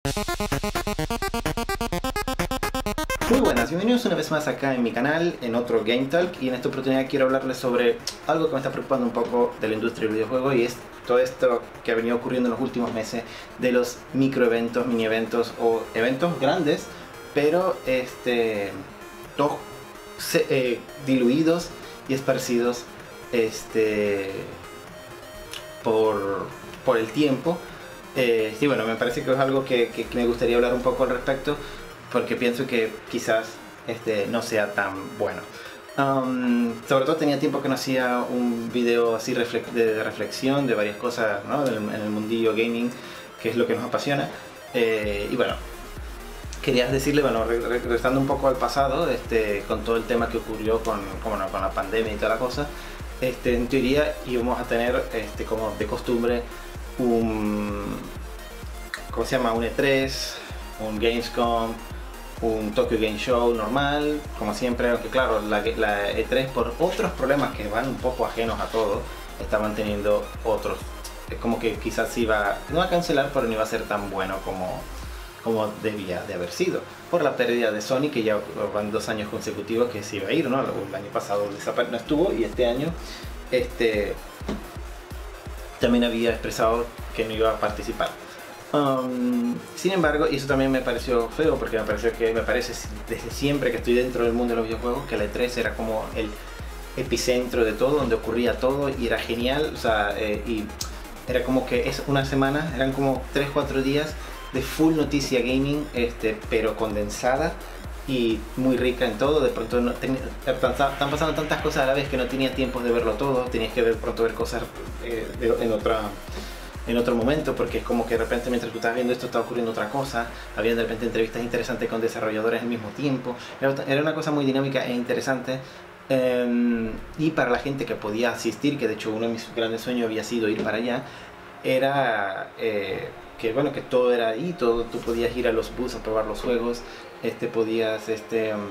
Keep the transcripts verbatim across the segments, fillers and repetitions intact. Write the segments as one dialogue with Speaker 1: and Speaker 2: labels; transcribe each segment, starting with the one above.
Speaker 1: Muy buenas, bienvenidos una vez más acá en mi canal, en otro Game Talk, y en esta oportunidad quiero hablarles sobre algo que me está preocupando un poco de la industria del videojuego, y es todo esto que ha venido ocurriendo en los últimos meses de los microeventos, mini eventos o eventos grandes, pero este, todos eh, diluidos y esparcidos este, por, por el tiempo. Eh, sí, bueno, me parece que es algo que, que, que me gustaría hablar un poco al respecto, porque pienso que quizás este, no sea tan bueno. Um, sobre todo tenía tiempo que no hacía un video así refle de reflexión de varias cosas, ¿no? en, en el mundillo gaming, que es lo que nos apasiona. Eh, y bueno, quería decirle, bueno, regresando un poco al pasado, este, con todo el tema que ocurrió con, con, con la pandemia y toda la cosa, este, en teoría íbamos a tener, este, como de costumbre, un, ¿cómo se llama? un E tres, un Gamescom, un Tokyo Game Show normal, como siempre, aunque claro, la, la E tres por otros problemas que van un poco ajenos a todo, estaban teniendo otros. Es como que quizás iba, no a cancelar, pero no iba a ser tan bueno como, como debía de haber sido, por la pérdida de Sony, que ya van dos años consecutivos que se iba a ir, ¿no? El año pasado no estuvo, y este año este, también había expresado que no iba a participar. Um, sin embargo, y eso también me pareció feo, porque me pareció que me parece desde siempre que estoy dentro del mundo de los videojuegos que la E tres era como el epicentro de todo, donde ocurría todo y era genial, o sea, eh, y era como que es una semana, eran como tres cuatro días de full noticia gaming, este, pero condensada y muy rica en todo. De pronto no, ten, están pasando tantas cosas a la vez que no tenía tiempo de verlo todo, tenías que de pronto ver cosas eh, de, en otra en otro momento, porque es como que de repente mientras tú estás viendo esto está ocurriendo otra cosa, había de repente entrevistas interesantes con desarrolladores al mismo tiempo, era una cosa muy dinámica e interesante. Um, y para la gente que podía asistir, que de hecho uno de mis grandes sueños había sido ir para allá, era eh, que bueno, que todo era ahí, todo, tú podías ir a los booths a probar los juegos, este, podías este, um,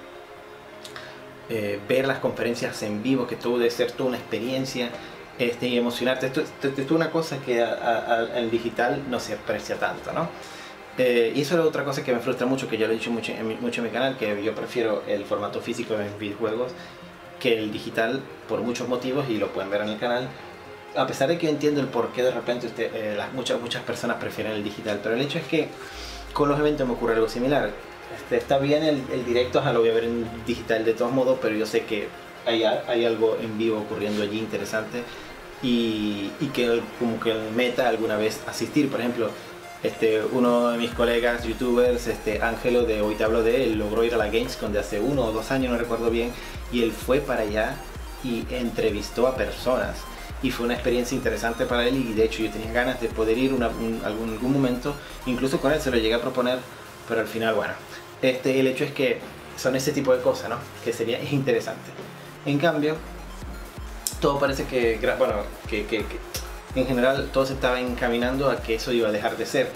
Speaker 1: eh, ver las conferencias en vivo, que todo debe ser toda una experiencia. Este, y emocionarte. Esto, esto, esto es una cosa que al digital no se aprecia tanto, ¿no? Eh, y eso es otra cosa que me frustra mucho, que yo lo he dicho mucho en, mi, mucho en mi canal, que yo prefiero el formato físico de mis videojuegos que el digital por muchos motivos, y lo pueden ver en el canal. A pesar de que yo entiendo el por qué de repente usted, eh, las, muchas, muchas personas prefieren el digital, pero el hecho es que con los eventos me ocurre algo similar. Este, está bien el, el directo, lo voy a ver en digital de todos modos, pero yo sé que hay, hay algo en vivo ocurriendo allí interesante. Y, y que como que meta alguna vez asistir. Por ejemplo, este, uno de mis colegas youtubers, este, Ángelo, de Hoy Te Hablo De Él, logró ir a la Gamescom de hace uno o dos años, no recuerdo bien, y él fue para allá y entrevistó a personas, y fue una experiencia interesante para él, y de hecho yo tenía ganas de poder ir una, un, algún, algún momento, incluso con él se lo llegué a proponer, pero al final, bueno, este, el hecho es que son ese tipo de cosas, ¿no? Que sería interesante. En cambio, todo parece que, bueno, que, que, que en general todo se estaba encaminando a que eso iba a dejar de ser,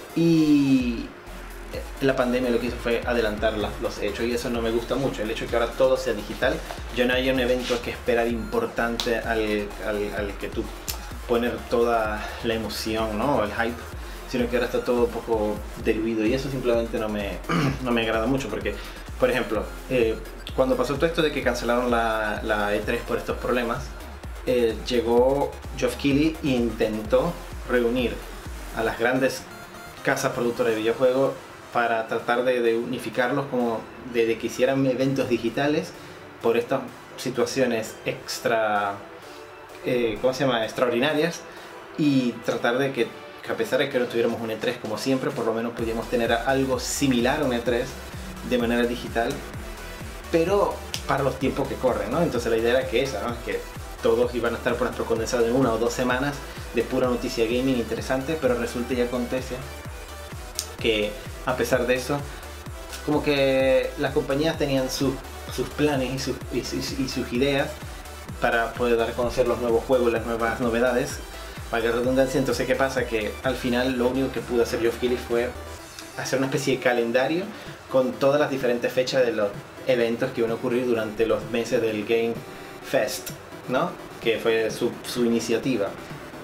Speaker 1: y la pandemia lo que hizo fue adelantar la, los hechos, y eso no me gusta mucho, el hecho de que ahora todo sea digital. Yo no hay un evento que esperar importante al, al, al que tú poner toda la emoción, ¿no? El hype, sino que ahora está todo un poco diluido, y eso simplemente no me, no me agrada mucho, porque, por ejemplo, eh, cuando pasó todo esto de que cancelaron la, la E tres por estos problemas, eh, llegó Geoff Keighley e intentó reunir a las grandes casas productoras de videojuegos para tratar de, de unificarlos, como de, de que hicieran eventos digitales por estas situaciones extra, eh, ¿cómo se llama?, extraordinarias, y tratar de que, que a pesar de que no tuviéramos un E tres como siempre, por lo menos pudiéramos tener algo similar a un E tres de manera digital, pero para los tiempos que corren, ¿no? Entonces la idea era que esa, ¿no? Que todos iban a estar por nuestro condensado en una o dos semanas de pura noticia gaming interesante, pero resulta y acontece que a pesar de eso, como que las compañías tenían su, sus planes y, su, y, y, y sus ideas para poder dar a conocer los nuevos juegos, las nuevas novedades, para la redundancia. Entonces, ¿qué pasa? Que al final lo único que pudo hacer Geoff Keighley fue hacer una especie de calendario con todas las diferentes fechas de los eventos que van a ocurrir durante los meses del Game Fest, ¿no? Que fue su, su iniciativa.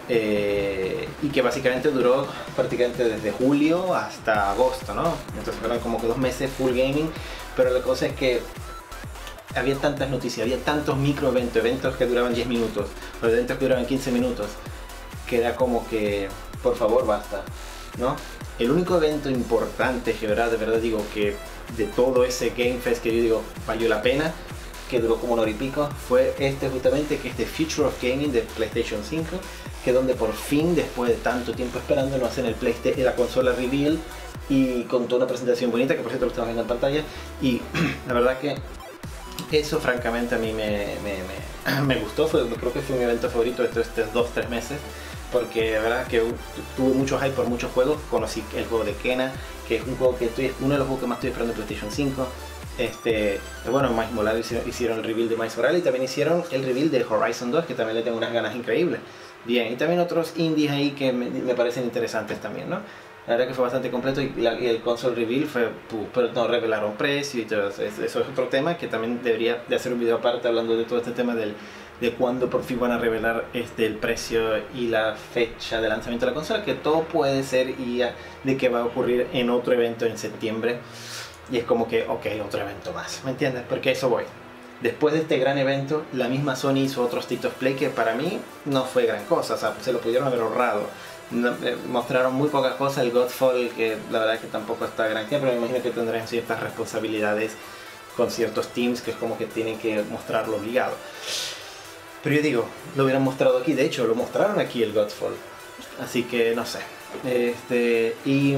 Speaker 1: Eh, y que básicamente duró prácticamente desde julio hasta agosto, ¿no? Entonces fueron como que dos meses full gaming, pero la cosa es que había tantas noticias, había tantos micro eventos, eventos que duraban diez minutos, o eventos que duraban quince minutos, que era como que, por favor, basta, ¿no? El único evento importante, que verdad, de verdad digo que de todo ese Game Fest que yo digo valió la pena, que duró como una hora y pico, fue este justamente, que es The Future of Gaming de PlayStation cinco, que es donde por fin, después de tanto tiempo esperando, nos hacen el PlayStation, la consola reveal, y con toda una presentación bonita, que por cierto lo estamos viendo en pantalla, y la verdad que eso francamente a mí me, me, me, me gustó, fue, creo que fue mi evento favorito de estos, estos dos, tres meses, porque la verdad que tuve mucho hype por muchos juegos. Conocí el juego de Kena, que es un juego que estoy, uno de los juegos que más estoy esperando en PlayStation cinco. Este, bueno, Miles Morales hicieron, hicieron el reveal de Miles Morales, y también hicieron el reveal de Horizon dos, que también le tengo unas ganas increíbles. Bien, y también otros indies ahí que me, me parecen interesantes también, ¿no? La verdad que fue bastante completo, y, la, y el console reveal fue, puh, pero no revelaron precio y todo eso. Eso es otro tema que también debería de hacer un video aparte hablando de todo este tema del, de cuándo por fin van a revelar este, el precio y la fecha de lanzamiento de la consola, que todo puede ser y de que va a ocurrir en otro evento en septiembre. Y es como que, ok, otro evento más, ¿me entiendes? Porque a eso voy. Después de este gran evento, la misma Sony hizo otro State of Play que para mí no fue gran cosa, o sea, se lo pudieron haber ahorrado. No, eh, mostraron muy pocas cosas, el Godfall, que la verdad es que tampoco está gran cosa, pero me imagino que tendrán ciertas responsabilidades con ciertos teams que es como que tienen que mostrarlo obligado. Pero yo digo, lo hubieran mostrado aquí, de hecho lo mostraron aquí el Godfall, así que no sé. Este, y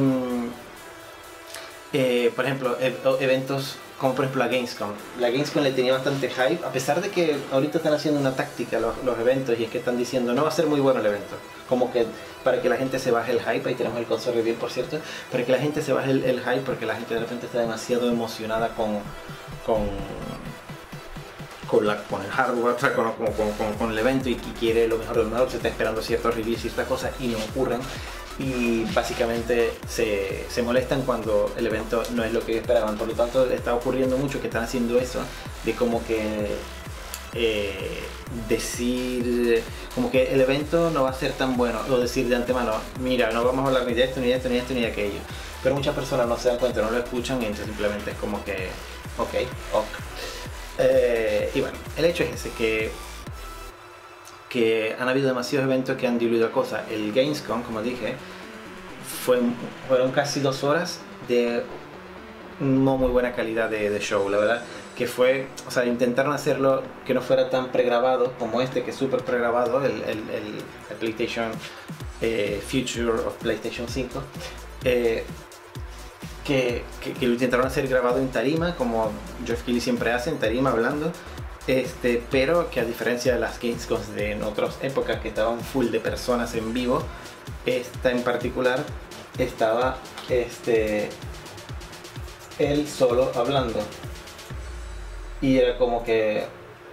Speaker 1: eh, por ejemplo, ev eventos como por ejemplo la Gamescom. La Gamescom le tenía bastante hype, a pesar de que ahorita están haciendo una táctica los, los eventos, y es que están diciendo no va a ser muy bueno el evento, como que para que la gente se baje el hype. Ahí tenemos el console reveal, por cierto, para que la gente se baje el, el hype, porque la gente de repente está demasiado emocionada con con, con, la, con el hardware, o sea, con, con, con, con el evento, y, y quiere lo mejor de lo mejor, se está esperando ciertos reviews y ciertas cosas y no ocurren, y básicamente se, se molestan cuando el evento no es lo que esperaban. Por lo tanto, está ocurriendo mucho que están haciendo eso, de como que eh, decir como que el evento no va a ser tan bueno, o decir de antemano, mira, no vamos a hablar ni de esto, ni de esto, ni de esto, ni de aquello. Pero muchas personas no se dan cuenta, no lo escuchan, y entonces simplemente es como que ok, ok. Eh, y bueno, el hecho es ese, que que han habido demasiados eventos que han diluido cosas. El Gamescom, como dije, fue, fueron casi dos horas de no muy buena calidad de, de show, la verdad. Que fue, o sea, intentaron hacerlo que no fuera tan pregrabado como este, que es súper pregrabado, el, el, el, el PlayStation eh, Future of PlayStation cinco. Eh, que, que, que lo intentaron hacer grabado en tarima, como Geoff Keighley siempre hace, en tarima hablando. Este, pero que a diferencia de las Gamescoms de en otras épocas que estaban full de personas en vivo, esta en particular estaba este, él solo hablando, y era como que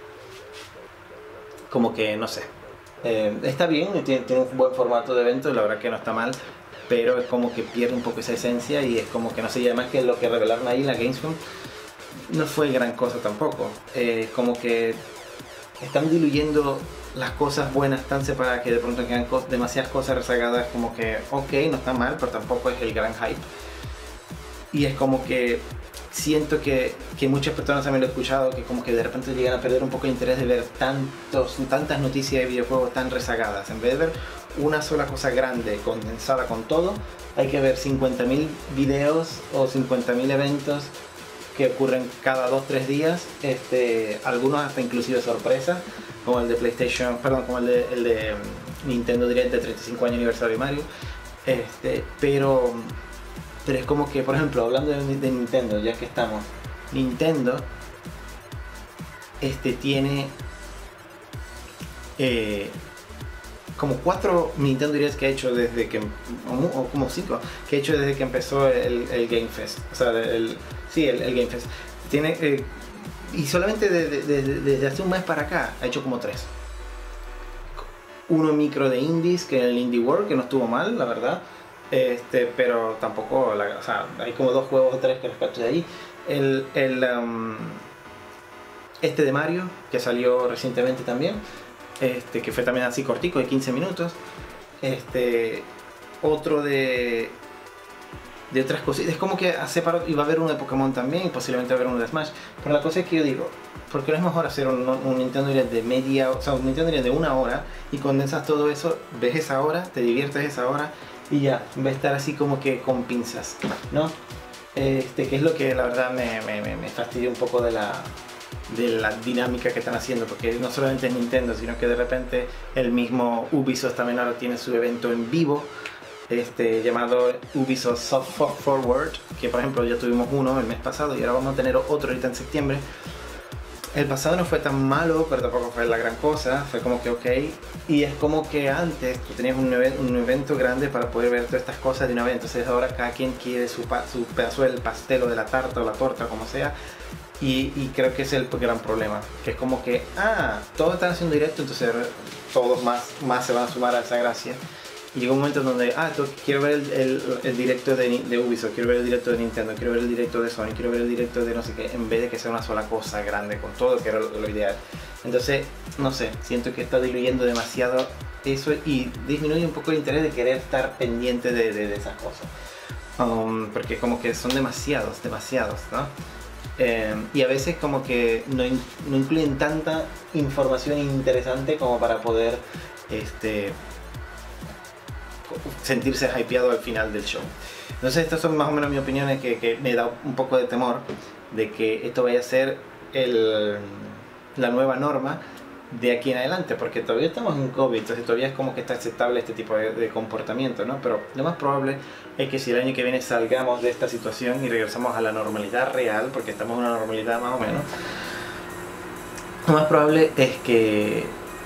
Speaker 1: como que no sé, eh, está bien, tiene, tiene un buen formato de evento, la verdad que no está mal, pero es como que pierde un poco esa esencia, y es como que no sé, y además que lo que revelaron ahí en la Gamescom no fue gran cosa tampoco. Eh, como que están diluyendo las cosas buenas tan separadas que de pronto quedan co demasiadas cosas rezagadas, como que ok, no está mal, pero tampoco es el gran hype. Y es como que siento que, que muchas personas también lo he escuchado, que como que de repente llegan a perder un poco el interés de ver tantos, tantas noticias de videojuegos tan rezagadas. En vez de ver una sola cosa grande condensada con todo, hay que ver cincuenta mil videos o cincuenta mil eventos que ocurren cada dos tres días, este, algunos hasta inclusive sorpresas, como el de PlayStation, perdón, como el de, el de Nintendo Direct de treinta y cinco años aniversario de Mario, este, pero, pero es como que, por ejemplo, hablando de, de Nintendo, ya que estamos, Nintendo este, tiene eh, como cuatro Nintendo Directs que ha hecho desde que, o como cinco, que ha hecho desde que empezó el, el Game Fest, o sea, el, sí, el, el Game Fest. Tiene, eh, y solamente desde de, de, de, de hace un mes para acá ha hecho como tres. Uno micro de indies, que es el Indie World, que no estuvo mal, la verdad. Este, pero tampoco, la, o sea, hay como dos juegos o tres que rescato de ahí. El, el, um, este de Mario, que salió recientemente también. Este, que fue también así cortico, de quince minutos. este, otro de, de otras cosas. Es como que hace para, y va a haber uno de Pokémon también, y posiblemente va a haber uno de Smash. Pero la cosa es que yo digo, ¿por qué no es mejor hacer un, un Nintendo Direct de media, o sea, un Nintendo Direct de una hora y condensas todo eso, ves esa hora, te diviertes esa hora y ya, en vez de estar así como que con pinzas, ¿no? Este, que es lo que la verdad me, me, me, me fastidia un poco de la, de la dinámica que están haciendo, porque no solamente es Nintendo, sino que de repente el mismo Ubisoft también ahora tiene su evento en vivo, este, llamado Ubisoft Soft Forward, que por ejemplo ya tuvimos uno el mes pasado y ahora vamos a tener otro ahorita en septiembre. El pasado no fue tan malo, pero tampoco fue la gran cosa, fue como que ok. Y es como que antes tú tenías un, even un evento grande para poder ver todas estas cosas de una vez, entonces ahora cada quien quiere su, su pedazo del pastel o de la tarta o la torta, como sea. Y, y creo que ese es el gran problema, que es como que, ah, todos están haciendo directo, entonces todos más, más se van a sumar a esa gracia. Y llega un momento en donde, ah, tú, quiero ver el, el, el directo de, de Ubisoft, quiero ver el directo de Nintendo, quiero ver el directo de Sony, quiero ver el directo de no sé qué, en vez de que sea una sola cosa grande con todo, que era lo, lo ideal. Entonces, no sé, siento que está diluyendo demasiado eso y disminuye un poco el interés de querer estar pendiente de, de, de esas cosas. Um, porque como que son demasiados, demasiados, ¿no? Eh, y a veces como que no, in, no incluyen tanta información interesante como para poder este, sentirse hypeado al final del show. Entonces estas son más o menos mis opiniones, que, que me da un poco de temor de que esto vaya a ser el, la nueva norma de aquí en adelante, porque todavía estamos en COVID, entonces todavía es como que está aceptable este tipo de, de comportamiento, ¿no? Pero lo más probable es que si el año que viene salgamos de esta situación y regresamos a la normalidad real, porque estamos en una normalidad más o menos, lo más probable es que,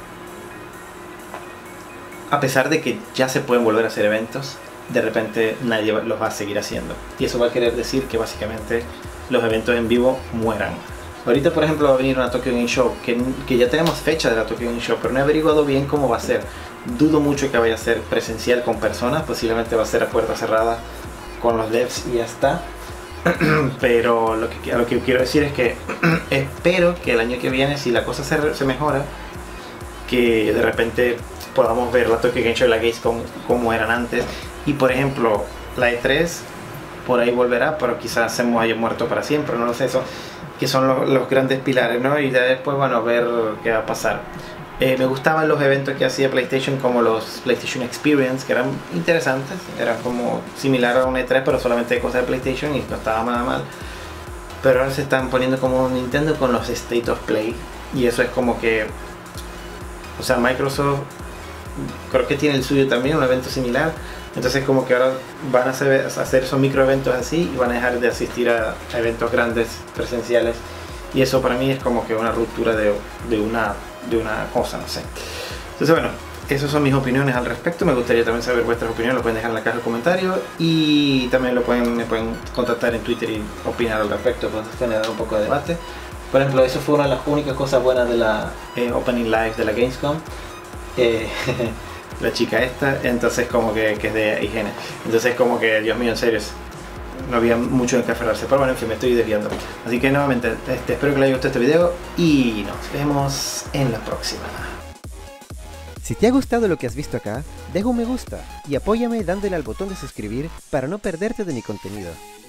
Speaker 1: a pesar de que ya se pueden volver a hacer eventos, de repente nadie los va a seguir haciendo. Y eso va a querer decir que básicamente los eventos en vivo mueran. Ahorita, por ejemplo, va a venir una Tokyo Game Show, que, que ya tenemos fecha de la Tokyo Game Show, pero no he averiguado bien cómo va a ser. Dudo mucho que vaya a ser presencial con personas, posiblemente va a ser a puerta cerrada con los devs y ya está. Pero lo que, lo que quiero decir es que espero que el año que viene, si la cosa se, se mejora, que de repente podamos ver la Tokyo Game Show y la Gamescom como eran antes. Y por ejemplo, la E tres por ahí volverá, pero quizás se haya muerto para siempre, no lo sé, eso, que son los, los grandes pilares, ¿no? Y después, bueno, ver qué va a pasar. Eh, me gustaban los eventos que hacía PlayStation, como los PlayStation Experience, que eran interesantes, eran como similar a un E tres, pero solamente de cosas de PlayStation y no estaba nada mal. Pero ahora se están poniendo como Nintendo con los State of Play, y eso es como que, o sea, Microsoft creo que tiene el suyo también, un evento similar. Entonces como que ahora van a hacer, a hacer esos micro eventos así y van a dejar de asistir a, a eventos grandes presenciales, y eso para mí es como que una ruptura de, de, una, de una cosa, no sé. Entonces bueno, esas son mis opiniones al respecto. Me gustaría también saber vuestras opiniones, lo pueden dejar en la caja de comentarios y también lo pueden, me pueden contactar en Twitter y opinar al respecto, para generar un poco de debate. Por ejemplo, eso fue una de las únicas cosas buenas de la eh, Opening Live de la Gamescom. Eh, la chica esta, entonces como que, que es de higiene, entonces como que, Dios mío, en serio, no había mucho en que aferrarse, pero bueno, en fin, me estoy desviando. Así que nuevamente, este, espero que les haya gustado este video y nos vemos en la próxima.
Speaker 2: Si te ha gustado lo que has visto acá, deja un me gusta y apóyame dándole al botón de suscribir para no perderte de mi contenido.